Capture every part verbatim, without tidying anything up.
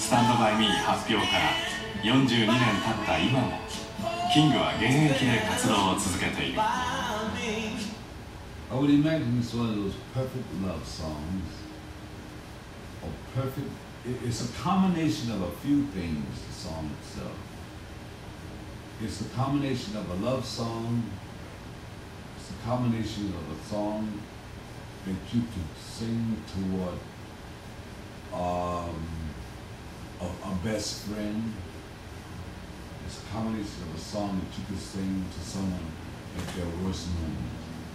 スタンドバイミー発表からよんじゅうにねん経った今もキングは現役で活動を続けている。 I would imagine it's one of those perfect love songs. Or perfect, it's a combination of a few things, the song itself. It's a combination of a love song. It's a combination of a song that you could sing toward um, a, a best friend. It's a combination of a song that you could sing to someone at their worst moment.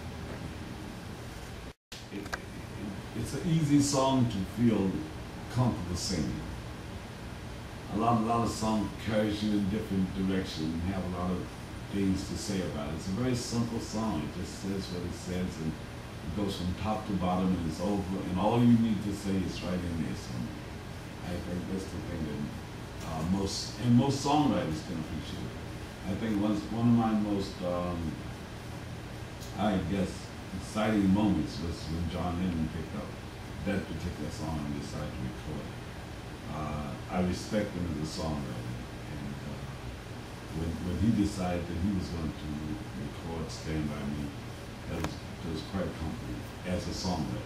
It, it, it's an easy song to feel comfortable singing. A lot, a lot of songs carries you in different directions and have a lot of things to say about it. It's a very simple song. It just says what it says, and it goes from top to bottom, and it's over, and all you need to say is right in there. So I think that's the thing that uh, most, and most songwriters can appreciate. I think one, one of my most, um, I guess, exciting moments was when John Lennon picked up that particular song and decided to record it. Uh, I respect him as a songwriter, and uh, when, when he decided that he was going to record Stand By Me, that was, that was quite comforting as a songwriter.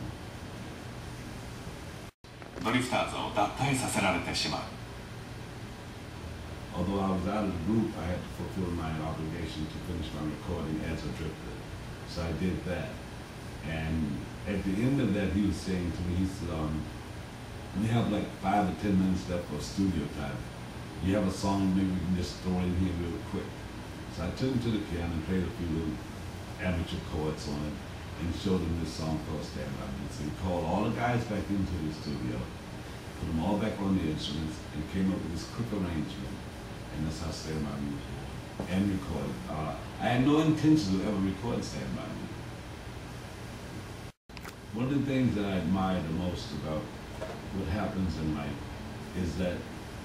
ドリフターズを脱退させられてしまう。 Although I was out of the group, I had to fulfill my obligation to finish my recording as a drifter. So I did that. And at the end of that, he was saying to me, he said, um, we have like five or ten minutes left for studio time. You have a song, maybe we can just throw it in here real quick. So I took him to the piano and played a few little amateur chords on it and showed him this song called Stand By Me. So he called all the guys back into the studio, put them all back on the instruments, and came up with this quick arrangement. And that's how Stand By Me was born. And recorded. Uh, I had no intention of ever recording Stand By Me. One of the things that I admire the most about what happens in life is that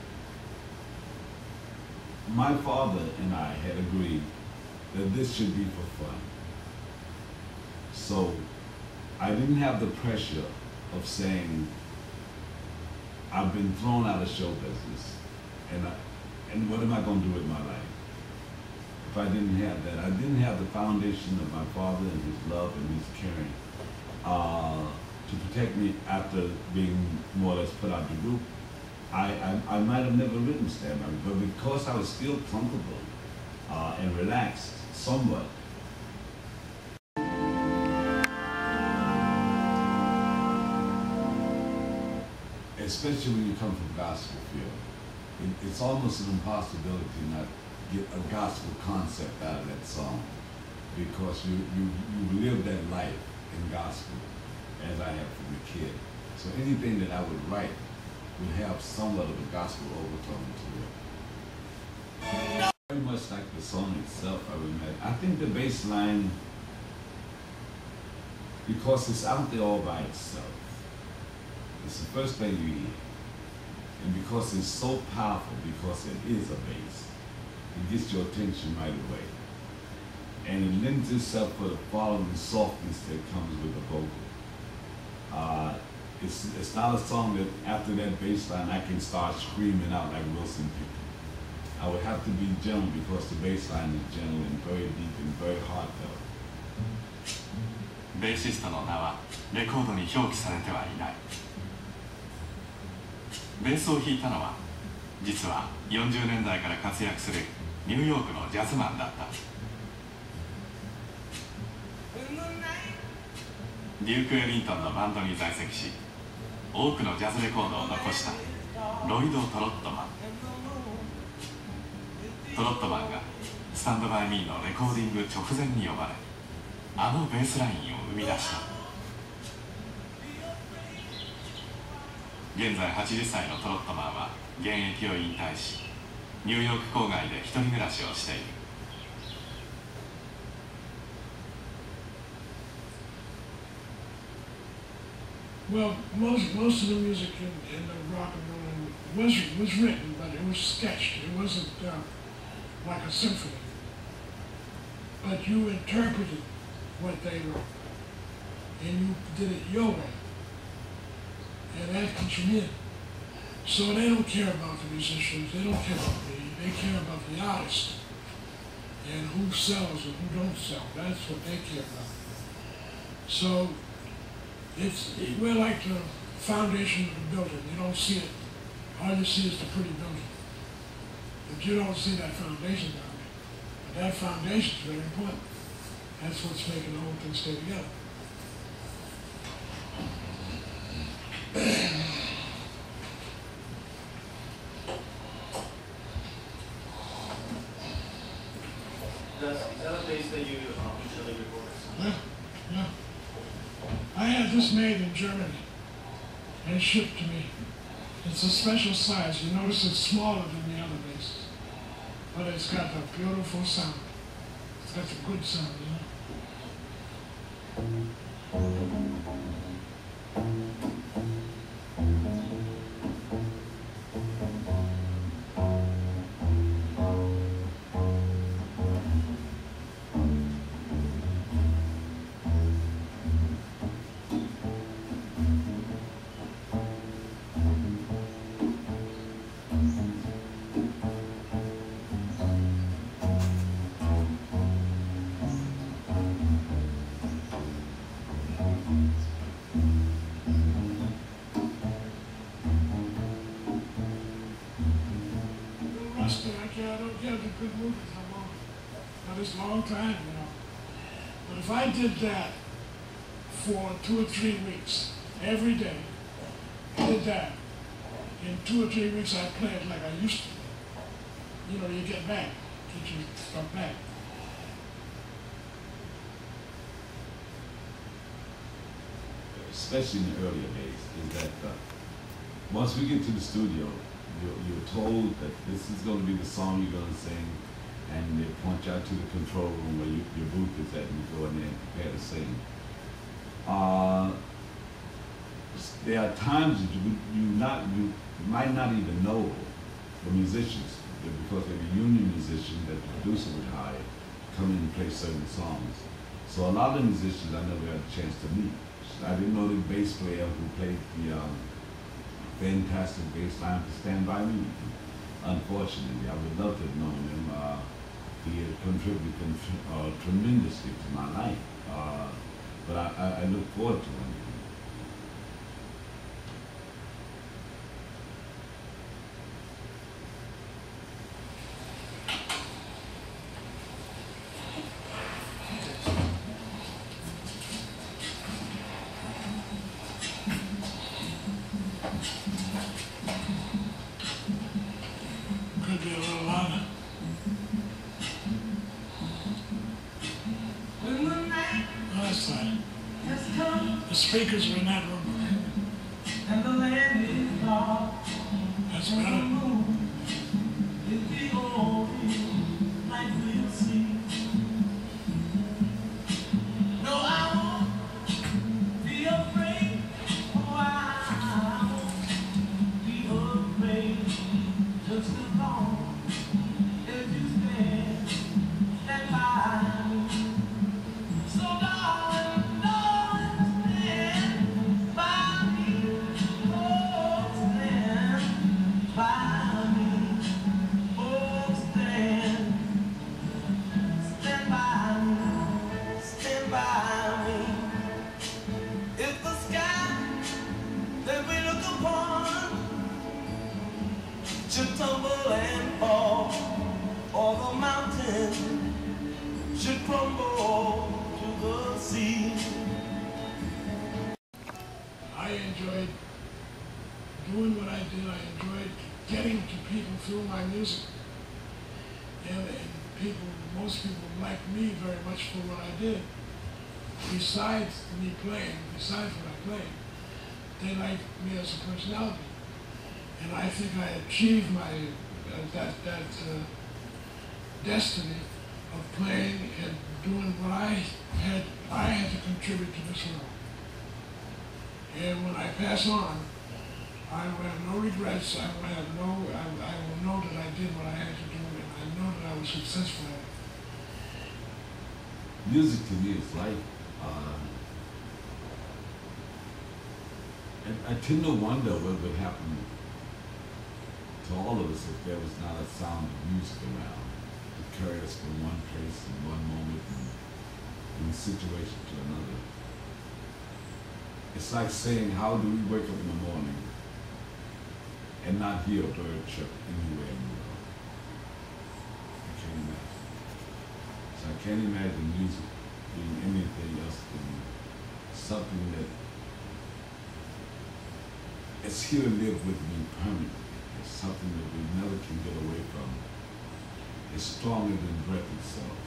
my father and I had agreed that this should be for fun. So I didn't have the pressure of saying, I've been thrown out of show business, and I, and what am I going to do with my life? If I didn't have that, I didn't have the foundation of my father and his love and his caring uh, to protect me after being more or less put out the group. I, I, I might have never written Stand By Me, but because I was still comfortable uh, and relaxed somewhat, especially when you come from gospel field, it, it's almost an impossibility not get a gospel concept out of that song, because you, you, you live that life in gospel as I have from a kid. So anything that I would write would have somewhat of a gospel overtone to it. Very much like the song itself, I would imagine. I think the bass line, because it's out there all by itself, it's the first thing you hear. And because it's so powerful, because it is a bass, it gets your attention right away. And it lends itself for the following softness that comes with the vocal. Uh, it's, it's not a song that after that bass line I can start screaming out like Wilson Pickett. I would have to be gentle because the bass line is gentle and very deep and very heartfelt. ベーシストの名はレコードに表記されてはいない。ベースを弾いたのは実はよんじゅうねんだいから活躍するニューヨークのジャズマンだった。デューク・エリントンのバンドに在籍し、多くのジャズレコードを残したロイド・トロットマン。トロットマンがスタンド・バイ・ミーのレコーディング直前に呼ばれ、あのベースラインを生み出した。現在はちじゅっさいのトロットマンは現役を引退し、ニューヨーク郊外で一人暮らしをしている。 Well, most most of the music in, in the rock and roll was was written, but it was sketched. It wasn't uh, like a symphony. But you interpreted what they wrote, and you did it your way, and that continued So they don't care about the musicians, they don't care about me, they care about the artist and who sells and who don't sell. That's what they care about. So it's, we're like the foundation of the building. You don't see it. All you see is the pretty building. But you don't see that foundation down there. But that foundation is very important. That's what's making the whole thing stay together. Does, is that a place that you um, usually record? Yeah, yeah. I had this made in Germany and shipped to me. It's a special size. You notice it's smaller than the other basses. But it's got a beautiful sound. It's got a good sound, you know? I don't get the good movies I'm on. But it's a long time, you know. But if I did that for two or three weeks, every day, did that, in two or three weeks I play it like I used to. You know, you get back, get your stuff back. Especially in the earlier days, is that uh, once we get to the studio, You're, you're told that this is going to be the song you're going to sing, and they point you out to the control room where you, your booth is at, and you go in there and prepare to sing. Uh, there are times that you, you, not, you might not even know the musicians, because they're a union musician that the producer would hire come in and play certain songs. So a lot of the musicians I never had a chance to meet. I didn't know the bass player who played the um, fantastic bass line to Stand By Me. Unfortunately, I would love to have known him. Uh, he had contributed uh, tremendously to my life, uh, but I, I, I look forward to him. Could be a little louder. When the night Oh, that's fine. has come The speakers are in that room. and the land is dark, That's and the better. moon is the only light we'll see. No, I won't be afraid. Oh, I won't be afraid. Just as long as you stand, stand by me. So darling, darling, stand by me. Oh, stand by me. Oh, stand, stand by me. Stand by me. If the sky that we look upon should tumble and fall, or the mountain should crumble to the sea. I enjoyed doing what I did. I enjoyed getting to people through my music. And, and people, most people liked me very much for what I did. Besides me playing, besides what I played, they liked me as a personality. And I think I achieved my, uh, that, that uh, destiny of playing and doing what I had, I had to contribute to this world. And when I pass on, I will have no regrets. I will have no, I, I will know that I did what I had to do, and I know that I was successful at it. Music to me is life. Uh, and I tend to wonder what would happen to all of us if there was not a sound of music around to carry us from one place in one moment and one situation to another. It's like saying, how do we wake up in the morning and not hear a bird chirp anywhere in the world? I can't imagine. So I can't imagine music being anything else than something that it's here to live with me permanently. It's something that we never can get away from. It's stronger than breath itself.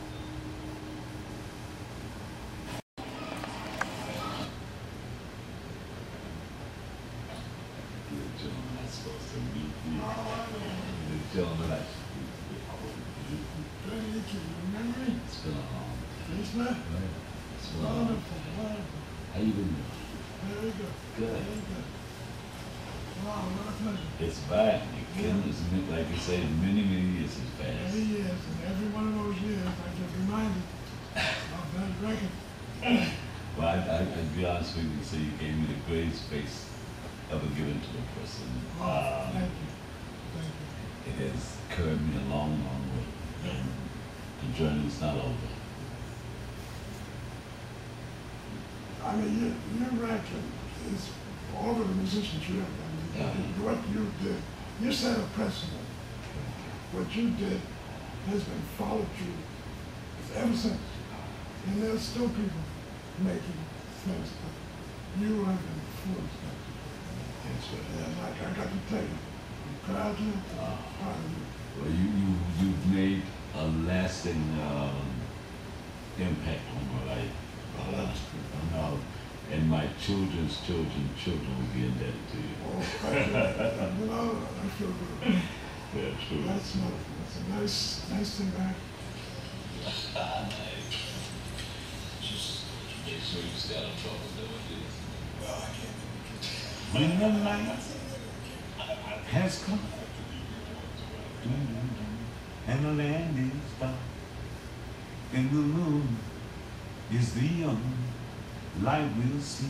The gentleman I'm supposed to meet you. The gentleman I should meet you. Remember me? It's been a long Yes, ma'am. time. It's been a long time. Wonderful, wonderful. How you been? Very good. Good. Very good. Wow, what a pleasure. It's fine. Again, it's been, like you say, many, many years has passed. Many years, and every one of those years, I get reminded of that record. Well, I, I, I'd be honest with you, so you gave me the greatest space ever given to a person. Oh, Um, thank you. Thank you. It has carried me a long, long way. And the journey's not over. I mean, your, your record is for all of the musicians you have. I mean, Yeah. what you did, you set a precedent. What you did has been followed through ever since. And there's still people making things, but you have influenced them. That's right. And like I got to tell you, I'm proud of you. Ah. Proud of you. Well, you, you, you've made a lasting um, impact on my life. Oh, that's good. Uh, no, and my children's children's children will be indebted to you. Oh, thank you. You know, I feel good. Yeah, true. That's not, that's a nice, nice thing back. Just make sure you stay out of trouble doing this. Well, I can't. When the night has come and the land is dark and the moon is the only light we'll see.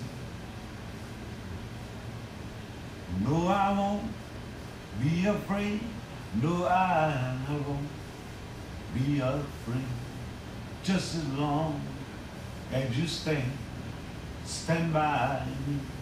No, I won't be afraid. No, I won't be afraid. Just as long as you stand, stand by me.